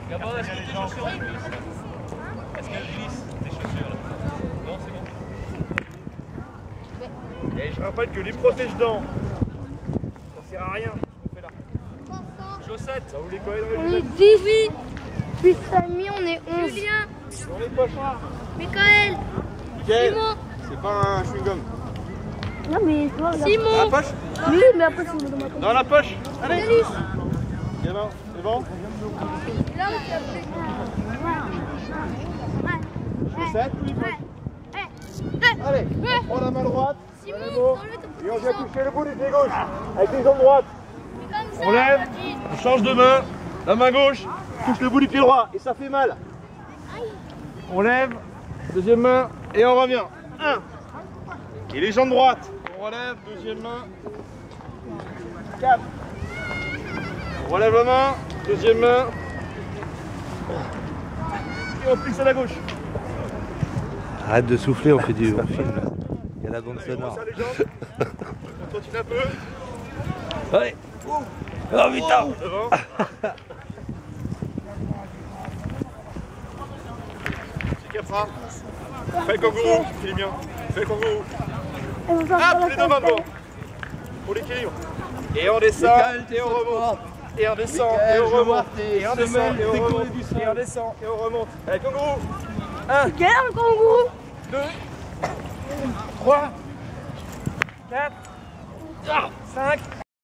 Gabin, est-ce que tes chaussures elles glissent? Est-ce qu'elles glissent tes chaussures là? Non, c'est bon. Et je rappelle que les protège-dents, ça sert à rien ce qu'on fait là. Chaussettes. Ça vous les coller dans On les est chaussettes? 18. Plus Samy, on est 11. Julien. Dans les poches. Michael. Mickaël, Simon. c'est pas un chewing-gum. Non mais je vois, regarde. Dans la Simon. poche? Oui, mais après c'est dans ma poche. Dans la poche. Allez. Alice. Gamin, c'est bon? Là, on fait Chaussettes ou les poches? Allez, on prend la main droite. Simon, Allez, bon. enlève ton Et on vient sang. toucher le bout du pied gauche avec les jambes droites. C'est comme ça, On lève, David. on change de main, la main gauche, touche le bout du pied droit et ça fait mal. On lève, deuxième main et on revient. 1. Et les jambes droites. On relève, deuxième main. 4. On relève la main, deuxième main. Et on plie à la gauche. Arrête de souffler, on filme là. Il y a la bande Allez, on sonore. resserre les jambes. On continue un peu. Allez. Oh putain. Devant. C'est Capra. Fais le kangourou, c'est bien. Fais le kangourou. Hop, les deux mains devant. Pour l'équilibre. Et on descend, et on remonte. Et on descend, et on remonte. Et on descend, et on remonte. Et on descend, et on remonte. Allez, kangourou. 1, Quel un kangourou? 2, 3, 4, 5.